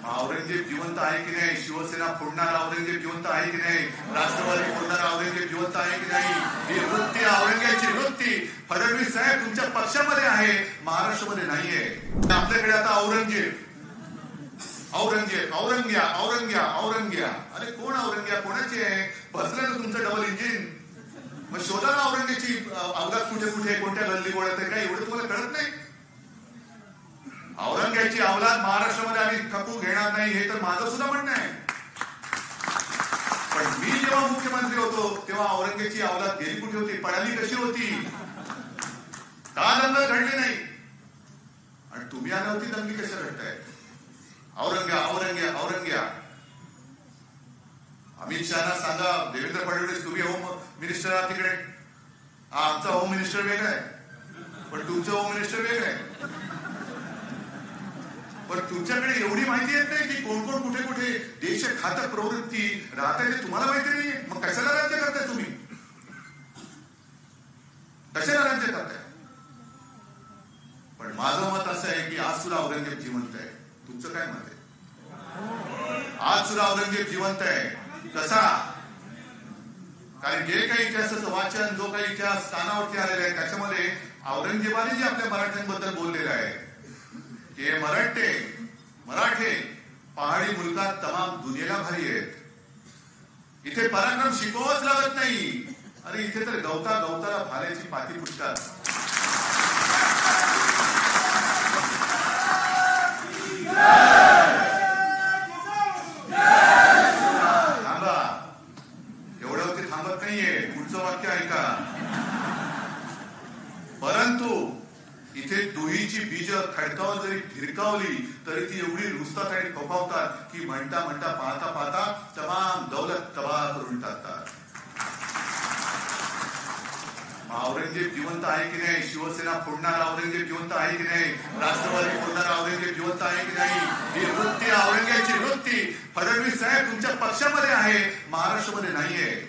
औरंगजेब जिवंत आहे की नाही? शिवसेना फोडणारा औरंगजेब जिवंत आहे की नाही? राष्ट्रवादी फोडणारा औरंगजेब जिवंत आहे की नाही? ही वृत्ती, औरंगजेबची वृत्ती फडणवीस साहेब तुमच्या पक्षामध्ये आहे, महाराष्ट्रामध्ये नाहीये. आपल्याकडे आता औरंगजेब औरंगजेब औरंग्या औरंग्या औरंग्या. अरे कोण औरंग्या? कोणाची आहे? बसलं ना तुमचं डबल इंजिन. मग शोधा ना औरंगजेबची अवघात कुठे कुठे कोणत्या गल्ली गोळ्यात आहे, काय एवढं तुम्हाला कळत नाही? औरंगजेबची अवलाद महाराष्ट्रामध्ये आम्ही खपू घेणार नाही, हे तर माझं सुद्धा म्हणणं आहे. पण मी जेव्हा मुख्यमंत्री होतो तेव्हा औरंगजेबची अवलाद गेली कुठे होती? पळाली कशी होती? का दंगल घडली नाही? आणि तुम्ही आल्यावरती दंगली कशा घडताय? औरंग्या औरंग्या औरंग्या. अमित शहाना सांगा, देवेंद्र फडणवीस तुम्ही होम मिनिस्टर आहात तिकडे, आमचा होम मिनिस्टर वेगळा आहे, पण तुमचं होम मिनिस्टर वेगळं आहे. पण तुमच्याकडे एवढी माहिती येत नाही की कोण कोण कुठे कुठे देशघातक प्रवृत्ती राहते ते तुम्हाला माहिती नाहीये. मग कशाला राज्य करताय तुम्ही? कशाला राज्य करताय? पण माझं मत असं आहे की आज सुद्धा औरंगजेब जिवंत आहे. तुमचं काय मत आहे? आज सुद्धा औरंगजेब जिवंत आहे. कसा? कारण जे काही इतिहासाचं वाचन, जो काही इतिहास कानावरती आलेला आहे त्याच्यामध्ये औरंगजेबाने जे आपल्या मराठ्यांबद्दल बोललेलं आहे की मराठे पहाडी मुलकात तमाम दुनियेला भारी आहेत, इथे पराक्रम शिकवावंच लागत नाही. अरे इथे तर गवताला भाल्याची पाती फुटतात. थांबा, एवढ्यावरती थांबत नाहीये. पुढचं वाक्य ऐका. परंतु इथे दुहीची बीज खडकावर जरी भिरकावली तरी ती एवढी रुजतात आणि फोफावतात की म्हणता म्हणता पाहता पाहता तमाम दौलत तबाह करून टाकतात. औरंगजेब जिवंत आहे की नाही? शिवसेना फोडणारा औरंगजेब जिवंत आहे की नाही? राष्ट्रवादी फोडणारा औरंगजेब जिवंत आहे की नाही? ही वृत्ती, औरंगजेबची वृत्ती फडणवीस साहेब तुमच्या पक्षामध्ये आहे, महाराष्ट्रामध्ये नाहीये.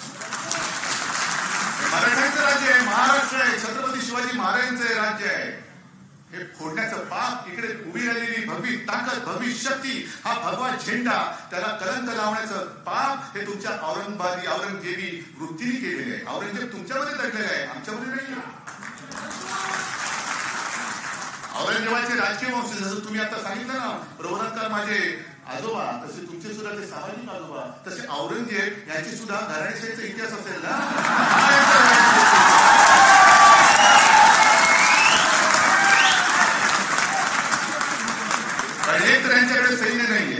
मराठ्यांचं राज्य आहे, महाराष्ट्र आहे, छत्रपती शिवाजी महाराजांचं राज्य आहे. हे फोडण्याचं पाप, इकडे उभी राहिलेली भगवी ताकद, भगवी शक्ती, हा भगवा झेंडा, त्याला कलंक लावण्याचं पाप हे तुमच्या औरंगजेबी वृत्तीने केलेले आहे. औरंगजेब तुमच्यामध्ये दडलेला आहे, आमच्यामध्ये नाही. औरंगजेबाचे राजकीय वंश, जसं तुम्ही आता सांगितलं ना, प्रवरत्कार माझे आजोबा, तसे तुमचे सुद्धा ते सामाजिक आजोबा, तसे औरंगजेब यांची सुद्धा घराण्याचा इतिहास असेल ना. एक तर यांच्याकडे सैन्य नाहीये,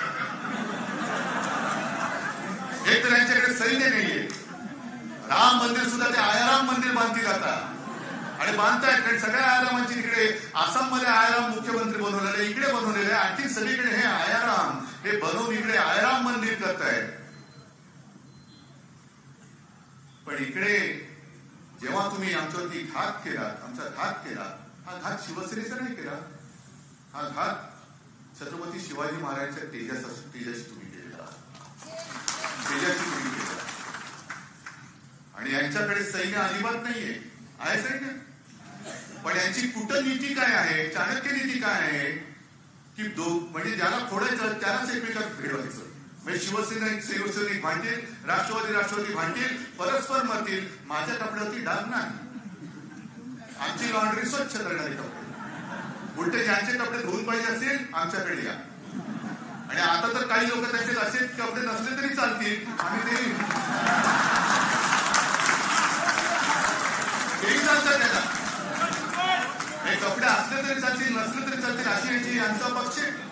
एक तर यांच्याकडे सैन्य नाहीये. राम मंदिर सुद्धा ते आयाराम मंदिर बांधतील आता, आणि बांधतायत. कारण सगळ्या आयारामांची इकडे आसाममध्ये आयाराम मुख्यमंत्री बनवलेले, इकडे बनवलेले, आणखी सगळीकडे हे आयाराम हे बनवून इकडे आयाराम मंदिर करतायत. पण इकडे जेव्हा तुम्ही आमच्यावरती घात केलात, आमचा घात केला, हा घात शिवसेनेचा नाही केला, हा घात छत्रपती शिवाजी महाराजांच्या तेजाशी तुम्ही केलेला, तेजाशी तुम्ही केला. आणि यांच्याकडे सैन्य अजिबात नाहीये, आहे सैन्य. पण यांची कूटनीती काय आहे, चाणक्य नीती काय आहे की म्हणजे ज्याला फोडायचं त्यालाच एकमेकात भिडवायचं. म्हणजे शिवसैनिक भांडतील, राष्ट्रवादी भांडतील, परस्पर मरतील. माझ्या कपड्यावरती डाग नाही, आमची लॉन्ड्री स्वच्छ करणारे कपडे. उलटे ज्यांचे कपडे धुवून पाहिजे असेल आमच्याकडे या. आणि आता तर काही लोक त्यांचे असे कपडे नसले तरी चालतील, आम्ही तेही चालतात त्याला. हे कपडे असले तरी चालतील, नसले तरी चालतील, अशी यांचा पक्ष आहे.